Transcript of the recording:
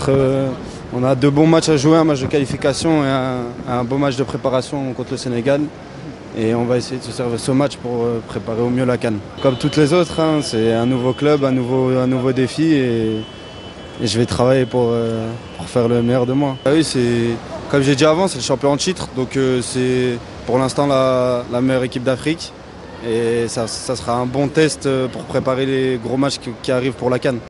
on a deux bons matchs à jouer, un match de qualification et un beau match de préparation contre le Sénégal. Et on va essayer de se servir ce match pour préparer au mieux la CAN. Comme toutes les autres, hein, c'est un nouveau club, un nouveau défi et je vais travailler pour faire le meilleur de moi. Ah oui, comme j'ai dit avant, c'est le champion en titre, donc c'est pour l'instant la meilleure équipe d'Afrique. Et ça sera un bon test pour préparer les gros matchs qui arrivent pour la CAN.